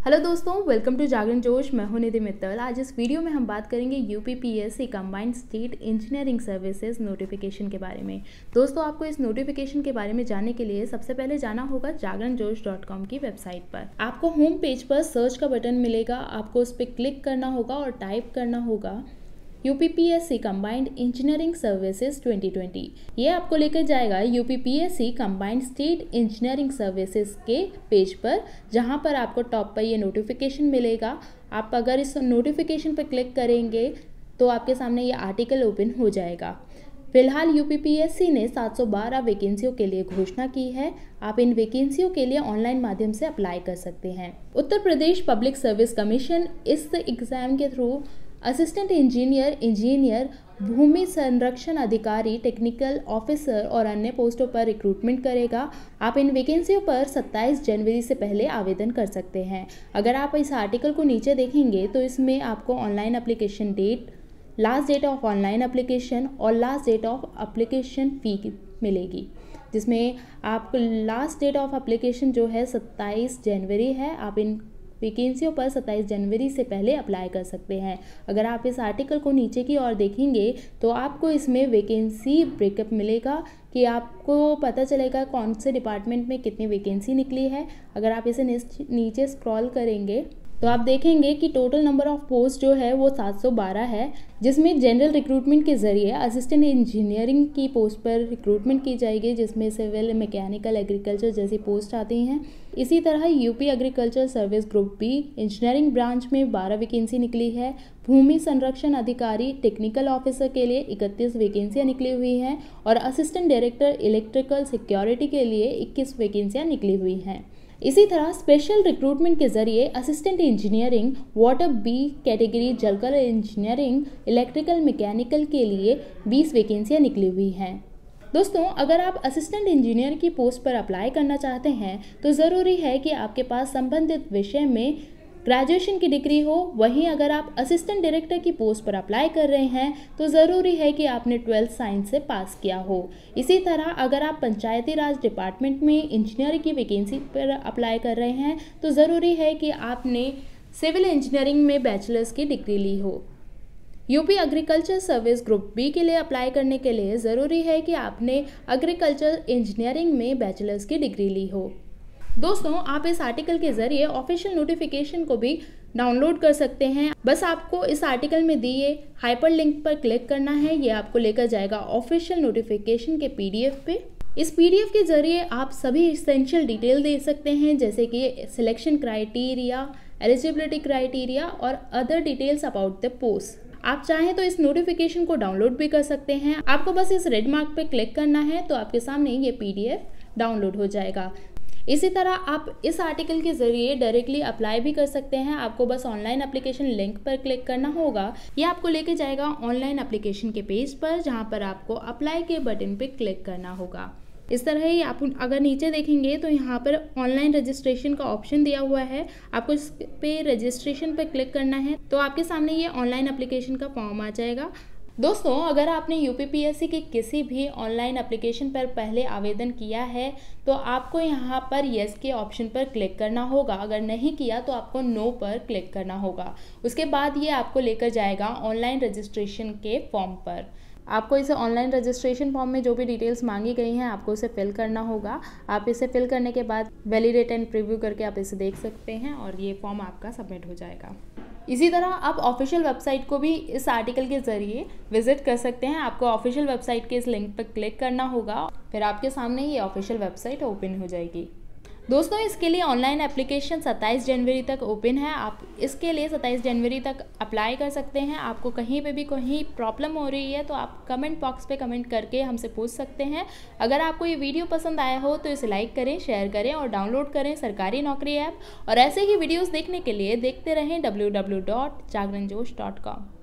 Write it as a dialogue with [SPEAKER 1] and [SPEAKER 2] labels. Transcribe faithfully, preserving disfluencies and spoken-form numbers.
[SPEAKER 1] Hello दोस्तों, welcome to जागरण जोश। मैं हूं निधि मित्तल। आज इस वीडियो में हम बात करेंगे UPPSC combined state engineering services notification के बारे में। दोस्तों, आपको इस नोटिफिकेशन के बारे में जानने के लिए सबसे पहले जाना होगा जागरण जोश डॉट कॉम की वेबसाइट पर। आपको होम पेज पर सर्च का बटन मिलेगा, आपको उस पर क्लिक करना होगा और टाइप करना होगा UPPSC combined engineering services twenty twenty. ये आपको लेकर जाएगा UPPSC combined state engineering services के पेज पर, जहां पर आपको टॉप पर ये नोटिफिकेशन मिलेगा। आप अगर इस नोटिफिकेशन पर क्लिक करेंगे तो आपके सामने ये आर्टिकल ओपन हो जाएगा। फिलहाल यूपीपीएससी ने सात सौ बारह वैकेंसियों के लिए घोषणा की है। आप इन वैकेंसियों के लिए ऑनलाइन माध्यम से अप्लाई कर सकते हैं। Uttar Pradesh public service commission इस एग्जाम के थ्रू असिस्टेंट इंजीनियर, इंजीनियर, भूमि संरक्षण अधिकारी, टेक्निकल ऑफिसर और अन्य पोस्टों पर रिक्रूटमेंट करेगा। आप इन वैकेंसियों पर सत्ताईस जनवरी से पहले आवेदन कर सकते हैं। अगर आप इस आर्टिकल को नीचे देखेंगे तो इसमें आपको online application date, last date of online application और last date of application fee मिलेगी, जिसमें आपको लास्ट डेट ऑफ एप्लीकेशन जो है सत्ताईस जनवरी है। आप इन वैकेंसियों पर सत्ताईस जनवरी से पहले अप्लाई कर सकते हैं। अगर आप इस आर्टिकल को नीचे की ओर देखेंगे तो आपको इसमें वैकेंसी ब्रेकअप मिलेगा कि आपको पता चलेगा कौन से डिपार्टमेंट में कितनी वैकेंसी निकली है। अगर आप इसे नीचे स्क्रॉल करेंगे तो आप देखेंगे कि टोटल नंबर ऑफ पोस्ट जो है वो सात सौ बारह है, जिसमें जनरल रिक्रूटमेंट के ज़रिए असिस्टेंट इंजीनियरिंग की पोस्ट पर रिक्रूटमेंट की जाएगी, जिसमें सिविल, मैकेनिकल, एग्रीकल्चर जैसी पोस्ट आती हैं। इसी तरह UP agriculture service group B engineering branch में बारह वैकेंसी निकली है। भूमि संरक्षण अधिकारी, टेक्निकल ऑफिसर के लिए इकतीस वैकेंसियाँ निकली हुई हैं और असिस्टेंट डायरेक्टर इलेक्ट्रिकल सिक्योरिटी के लिए इक्कीस वैकेंसियाँ निकली हुई हैं। इसी तरह स्पेशल रिक्रूटमेंट के जरिए assistant engineering water B category, जलकर इंजीनियरिंग, इलेक्ट्रिकल, मैकेनिकल के लिए बीस वैकेंसियां निकली हुई हैं। दोस्तों, अगर आप असिस्टेंट इंजीनियर की पोस्ट पर अप्लाई करना चाहते हैं तो ज़रूरी है कि आपके पास संबंधित विषय में ग्रेजुएशन की डिग्री हो। वहीं अगर आप असिस्टेंट डायरेक्टर की पोस्ट पर अप्लाई कर रहे हैं तो ज़रूरी है कि आपने ट्वेल्थ साइंस से पास किया हो। इसी तरह अगर आप पंचायती राज डिपार्टमेंट में इंजीनियर की वैकेंसी पर अप्लाई कर रहे हैं तो ज़रूरी है कि आपने सिविल इंजीनियरिंग में बैचलर्स की डिग्री ली हो। UP agriculture service group B के लिए अप्लाई करने के लिए ज़रूरी है कि आपने एग्रीकल्चर इंजीनियरिंग में बैचलर्स की डिग्री ली हो। दोस्तों, आप इस आर्टिकल के ज़रिए ऑफिशियल नोटिफिकेशन को भी डाउनलोड कर सकते हैं। बस आपको इस आर्टिकल में दिए हाइपर लिंक पर क्लिक करना है। ये आपको लेकर जाएगा ऑफिशियल नोटिफिकेशन के पीडीएफ पे। इस पीडीएफ के ज़रिए आप सभी इसेंशियल डिटेल दे सकते हैं, जैसे कि सिलेक्शन क्राइटेरिया, एलिजिबिलिटी क्राइटेरिया और other details about the post. आप चाहें तो इस नोटिफिकेशन को डाउनलोड भी कर सकते हैं। आपको बस इस रेड मार्क पे क्लिक करना है तो आपके सामने ये पीडीएफ डाउनलोड हो जाएगा। इसी तरह आप इस आर्टिकल के ज़रिए डायरेक्टली अप्लाई भी कर सकते हैं। आपको बस ऑनलाइन एप्लीकेशन लिंक पर क्लिक करना होगा। ये आपको लेके जाएगा ऑनलाइन एप्लीकेशन के पेज पर, जहां पर आपको अप्लाई के बटन पे क्लिक करना होगा। इस तरह ही आप अगर नीचे देखेंगे तो यहाँ पर ऑनलाइन रजिस्ट्रेशन का ऑप्शन दिया हुआ है। आपको इस पे रजिस्ट्रेशन पर क्लिक करना है तो आपके सामने ये ऑनलाइन एप्लीकेशन का फॉर्म आ जाएगा। दोस्तों, अगर आपने यूपीपीएससी के किसी भी ऑनलाइन एप्लीकेशन पर पहले आवेदन किया है तो आपको यहाँ पर येस के ऑप्शन पर क्लिक करना होगा। अगर नहीं किया तो आपको नो पर क्लिक करना होगा। उसके बाद ये आपको लेकर जाएगा ऑनलाइन रजिस्ट्रेशन के फॉर्म पर। आपको इसे ऑनलाइन रजिस्ट्रेशन फॉर्म में जो भी डिटेल्स मांगी गई हैं आपको उसे फिल करना होगा। आप इसे फिल करने के बाद वैलिडेट एंड प्रीव्यू करके आप इसे देख सकते हैं और ये फॉर्म आपका सबमिट हो जाएगा। इसी तरह आप ऑफिशियल वेबसाइट को भी इस आर्टिकल के ज़रिए विजिट कर सकते हैं। आपको ऑफिशियल वेबसाइट के इस लिंक पर क्लिक करना होगा, फिर आपके सामने ये ऑफिशियल वेबसाइट ओपन हो जाएगी। दोस्तों, इसके लिए ऑनलाइन एप्लीकेशन सत्ताईस जनवरी तक ओपन है। आप इसके लिए सत्ताईस जनवरी तक अप्लाई कर सकते हैं। आपको कहीं पे भी कोई प्रॉब्लम हो रही है तो आप कमेंट बॉक्स पे कमेंट करके हमसे पूछ सकते हैं। अगर आपको ये वीडियो पसंद आया हो तो इसे लाइक करें, शेयर करें और डाउनलोड करें सरकारी नौकरी ऐप। और ऐसे ही वीडियोज़ देखने के लिए देखते रहें W W W dot Jagran Josh dot com.